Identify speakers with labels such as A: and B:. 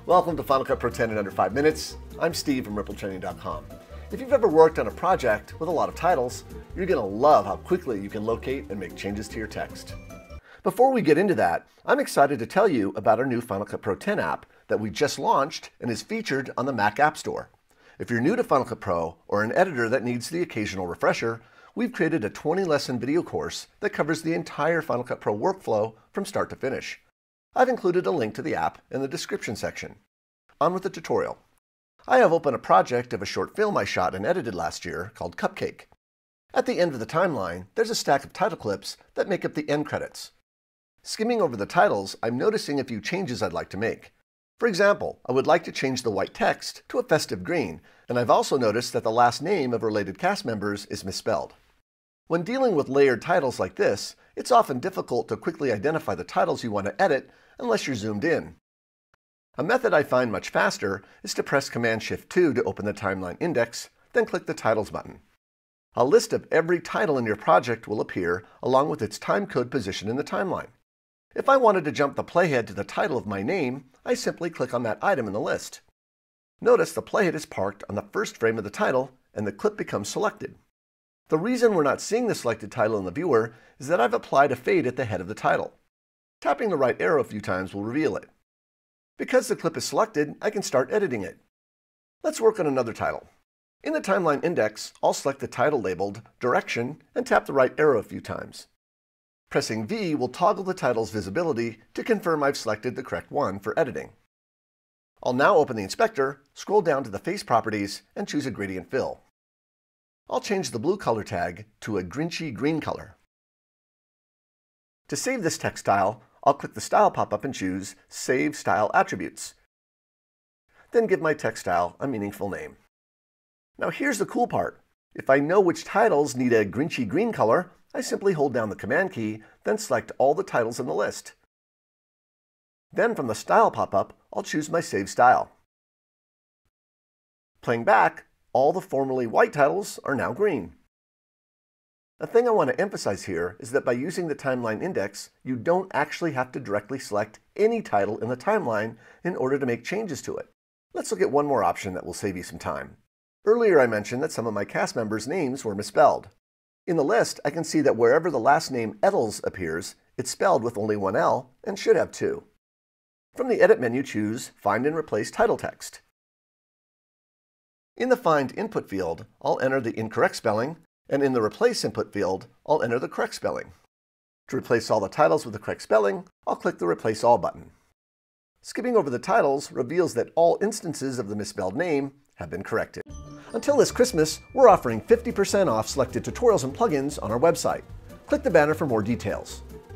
A: Welcome to Final Cut Pro 10 in under 5 minutes. I'm Steve from RippleTraining.com. If you've ever worked on a project with a lot of titles, you're going to love how quickly you can locate and make changes to your text. Before we get into that, I'm excited to tell you about our new Final Cut Pro 10 app that we just launched and is featured on the Mac App Store. If you're new to Final Cut Pro or an editor that needs the occasional refresher, we've created a 20-lesson video course that covers the entire Final Cut Pro workflow from start to finish. I've included a link to the app in the description section. On with the tutorial. I have open a project of a short film I shot and edited last year called Cupcake. At the end of the timeline, there's a stack of title clips that make up the end credits. Skimming over the titles, I'm noticing a few changes I'd like to make. For example, I would like to change the white text to a festive green, and I've also noticed that the last name of related cast members is misspelled. When dealing with layered titles like this, it's often difficult to quickly identify the titles you want to edit unless you're zoomed in. A method I find much faster is to press Command-Shift-2 to open the timeline index, then click the Titles button. A list of every title in your project will appear along with its timecode position in the timeline. If I wanted to jump the playhead to the title of my name, I simply click on that item in the list. Notice the playhead is parked on the first frame of the title and the clip becomes selected. The reason we're not seeing the selected title in the viewer is that I've applied a fade at the head of the title. Tapping the right arrow a few times will reveal it. Because the clip is selected, I can start editing it. Let's work on another title. In the timeline index, I'll select the title labeled Direction and tap the right arrow a few times. Pressing V will toggle the title's visibility to confirm I've selected the correct one for editing. I'll now open the inspector, scroll down to the face properties, and choose a gradient fill. I'll change the blue color tag to a Grinchy green color. To save this text style, I'll click the Style pop-up and choose Save Style Attributes. Then give my text style a meaningful name. Now here's the cool part. If I know which titles need a Grinchy green color, I simply hold down the Command key, then select all the titles in the list. Then from the Style pop-up, I'll choose my Save Style. Playing back, all the formerly white titles are now green. A thing I want to emphasize here is that by using the timeline index, you don't actually have to directly select any title in the timeline in order to make changes to it. Let's look at one more option that will save you some time. Earlier I mentioned that some of my cast members' names were misspelled. In the list, I can see that wherever the last name Eddles appears, it's spelled with only one L and should have two. From the Edit menu, choose Find and Replace Title Text. In the Find Input field, I'll enter the incorrect spelling, and in the Replace Input field, I'll enter the correct spelling. To replace all the titles with the correct spelling, I'll click the Replace All button. Skipping over the titles reveals that all instances of the misspelled name have been corrected. Until this Christmas, we're offering 50% off selected tutorials and plugins on our website. Click the banner for more details.